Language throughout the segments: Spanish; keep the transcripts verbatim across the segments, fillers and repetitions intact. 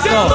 Exacto.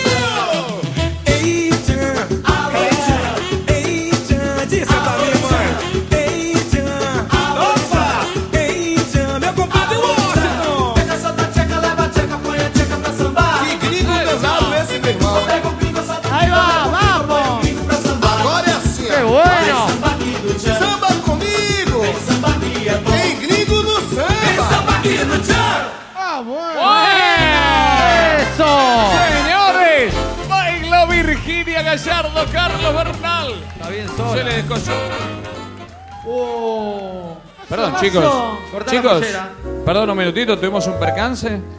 Ahí va, vamos. Agora é assim. Qué bueno. Samba comigo. Tem gringo no samba. Ah, bueno. ¡Bueno! Eso. Señores, baila Virginia Gallardo, Carlos Bernal. Está bien Se sola. le descolló. Oh. Perdón, Pasó. chicos. Cortá la Chicos, pollera. perdón un minutito, tuvimos un percance. ¿Eh?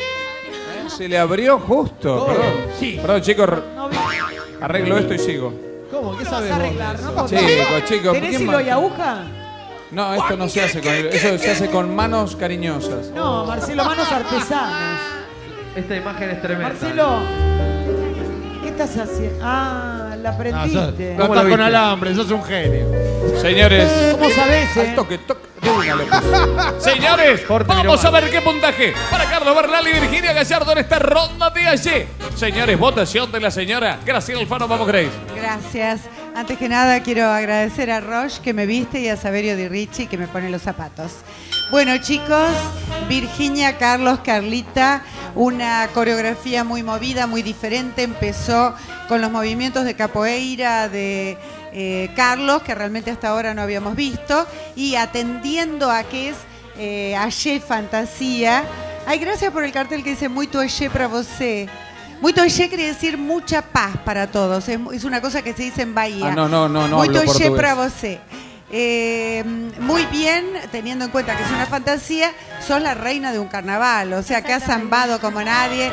Se le abrió justo. Oh, Perdón. sí. Perdón, chicos. No vi- Arreglo esto y sigo. ¿Cómo? ¿Qué ¿Lo vas sabes a vos? arreglar, de no? eso? Con- Chicos, chicos. ¿Tenés ¿quién hilo más? y aguja? No, esto no se hace con eso se hace con manos cariñosas. No, Marcelo, manos artesanas. Esta imagen es tremenda. Marcelo, ¿qué estás haciendo? Ah, la Ah, sos- aprendiste. ¿Cómo Estás lo con viste? alambre, sos un genio. Señores. ¿Cómo sabés, Al eh? toque, toque. De una le puse. Señores, Corte, vamos miró a ver qué puntaje para Carlos Bernal y Virginia Gallardo en esta ronda de ayer. Señores, votación de la señora Graciela Alfano. Vamos, Grace. Gracias. Antes que nada quiero agradecer a Roche que me viste y a Saverio Di Ricci que me pone los zapatos. Bueno, chicos, Virginia, Carlos, Carlita, una coreografía muy movida, muy diferente. Empezó con los movimientos de capoeira de eh, Carlos, que realmente hasta ahora no habíamos visto, y atendiendo a que es eh, Axé Fantasía. Ay, gracias por el cartel que dice Muito Axé para você. Muito Axé quiere decir mucha paz para todos. Es, es una cosa que se dice en Bahía. Ah, no, no, no, no Muito hablo Axé portugués. para você. Eh, muy bien, teniendo en cuenta que es una fantasía, sos la reina de un carnaval, o sea que has zambado como nadie.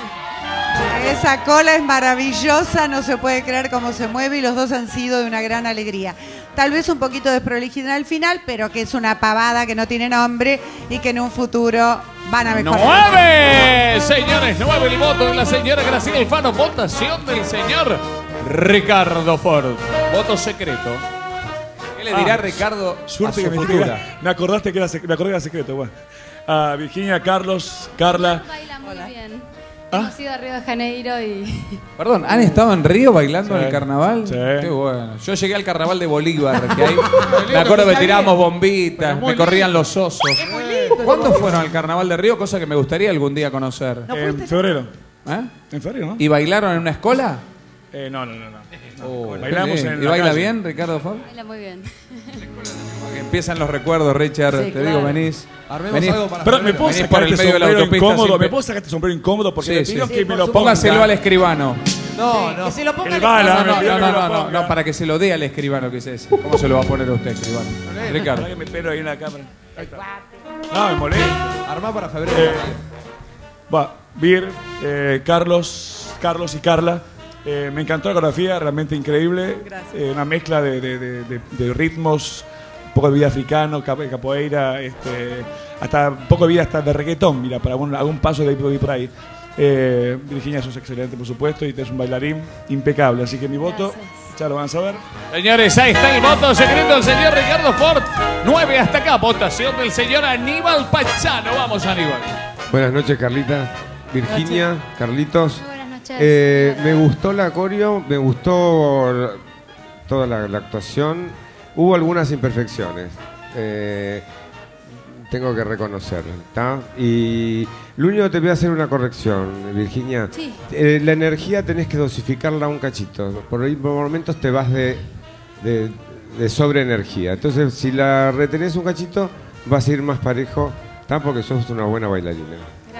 Esa cola es maravillosa, no se puede creer cómo se mueve y los dos han sido de una gran alegría. Tal vez un poquito desprolijidad al final, pero que es una pavada que no tiene nombre y que en un futuro van a mejorar. ¡Nueve! Señores, nueve el voto de la señora Graciela Alfano. Votación del señor Ricardo Ford. Voto secreto. ¿Qué le dirá Ah, Ricardo a Suerte su que me, futura? me acordaste que era, sec- me acordé que era secreto. Bueno. A Virginia, Carlos, Carla. Baila muy bien. ¿Ah? Hemos ido a Río de Janeiro y... Perdón, ¿han estado en Río bailando Sí. en el carnaval? Sí. Qué bueno. Yo llegué al carnaval de Bolívar, que ahí me acuerdo que tirábamos bombitas, me corrían los osos. ¿Cuándo fueron al carnaval de Río? Cosa que me gustaría algún día conocer. En febrero. ¿Eh? En febrero, ¿no? ¿Y bailaron en una escuela? Eh, no, no, no. no. Oh, Bailamos qué en ¿Y la baila calle. bien, Ricardo Ford? Baila muy bien. Que empiezan los recuerdos, Richard. Sí, Te claro. digo, venís. Armemos venís. algo para Pero me puedo Venís sacar por el este medio de la sombrero autopista incómodo. sin pe- ¿Me puedo sacar este sombrero incómodo? Porque Sí, le pido sí. que Sí, me por lo supuesto. ponga. Póngaselo al escribano. No, no. Que se lo ponga El el bala, No, me no, pidió no, que no, me lo no, no, ponga. no, para que se lo dé al escribano que es ese. ¿Cómo se lo va a poner a usted, escribano? Ricardo. Pará que me espero ahí en la cámara. Ahí está. No, me molesta. Armá para febrero. Eh, Va, Vir, eh, Carlos, Carlos y Carla. Eh, me encantó la coreografía, realmente increíble. Gracias. Eh, una mezcla de, de- de- de- de ritmos, un poco de vida africano, cap- capoeira, este, hasta un poco de vida hasta de reggaetón, mira, para algún, algún paso de ahí por ahí. Eh, Virginia, sos excelente, por supuesto, y es un bailarín impecable. Así que mi voto, ya lo van a saber. Señores, ahí está el voto secreto del señor Ricardo Ford. Nueve hasta acá. Votación del señor Aníbal Pachano. Vamos, Aníbal. Buenas noches, Carlita, Virginia, Carlitos. Muy buenas noches. Eh, me gustó la coreo, me gustó la- toda la, la actuación. Hubo algunas imperfecciones, eh, tengo que reconocerlo, ¿está? Y lo único que te voy a hacer una corrección, Virginia. Sí. Eh, la energía tenés que dosificarla un cachito. Por ahí por momentos te vas de, de, de sobreenergía. Entonces, si la retenés un cachito, vas a ir más parejo, ¿está? Porque sos una buena bailarina.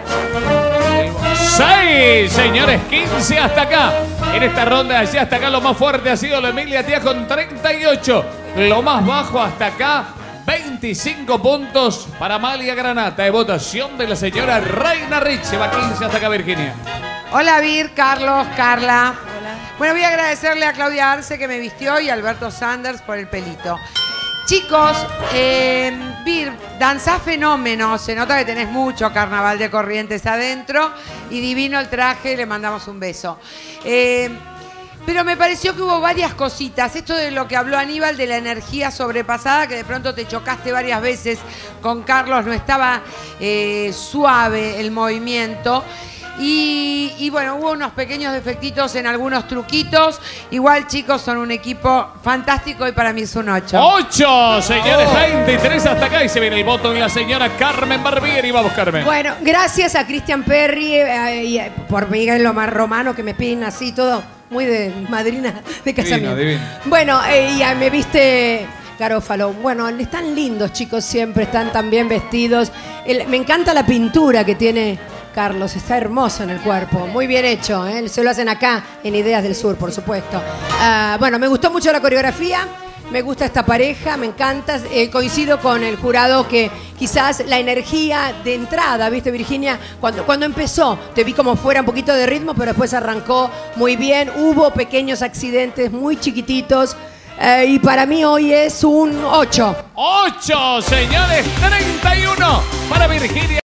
Seis, señores, quince hasta acá. En esta ronda allí hasta acá lo más fuerte ha sido la Emilia Tía con treinta y ocho. Lo más bajo hasta acá, veinticinco puntos para Amalia Granata. De votación de la señora Reina Rich. Va quince hasta acá, Virginia. Hola Vir, Carlos, Carla. Bueno, voy a agradecerle a Claudia Arce que me vistió y a Alberto Sanders por el pelito. Chicos, eh, Vir, danzás fenómeno, se nota que tenés mucho carnaval de Corrientes adentro y divino el traje, le mandamos un beso. Eh, pero me pareció que hubo varias cositas, esto de lo que habló Aníbal de la energía sobrepasada, que de pronto te chocaste varias veces con Carlos, no estaba eh, suave el movimiento. Y, y bueno, hubo unos pequeños defectitos en algunos truquitos. Igual, chicos, son un equipo fantástico y para mí es un ocho. ocho, señores, veintitrés hasta acá. Y se viene el voto en la señora Carmen Barbieri. Vamos, Carmen. Bueno, gracias a Cristian Perry eh, y, eh, por Miguel Lomar Romano, que me piden así todo, muy de madrina de casamiento. divino. Bueno, eh, y a- me viste Garófalo. Bueno, están lindos, chicos, siempre están tan bien vestidos. El- me encanta la pintura que tiene Carlos, está hermoso en el cuerpo, muy bien hecho, ¿eh? Se lo hacen acá en Ideas del Sur, por supuesto. Ah, bueno, me gustó mucho la coreografía. Me gusta esta pareja, me encanta. Eh, coincido con el jurado que quizás la energía de entrada, ¿viste, Virginia? Cuando, cuando empezó, te vi como fuera un poquito de ritmo, pero después arrancó muy bien. Hubo pequeños accidentes muy chiquititos. Eh, y para mí hoy es un ocho. ocho, señores, treinta y uno para Virginia.